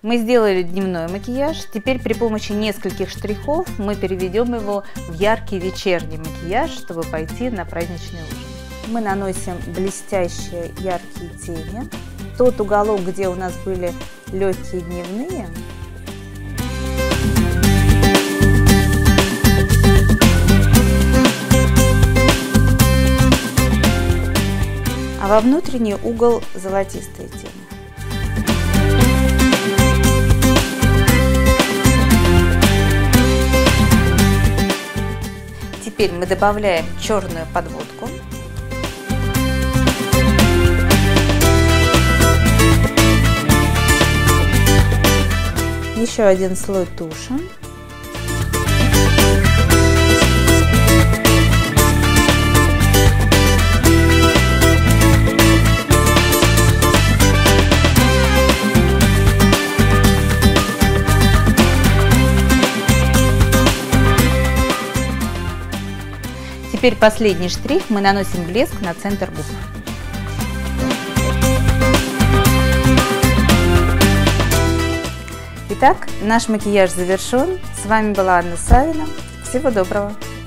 Мы сделали дневной макияж. Теперь при помощи нескольких штрихов мы переведем его в яркий вечерний макияж, чтобы пойти на праздничный ужин. Мы наносим блестящие яркие тени. Тот уголок, где у нас были легкие дневные, а во внутренний угол золотистые тени. Теперь мы добавляем черную подводку. Еще один слой туши. Теперь последний штрих, мы наносим блеск на центр губ. Итак, наш макияж завершен. С вами была Анна Савина. Всего доброго!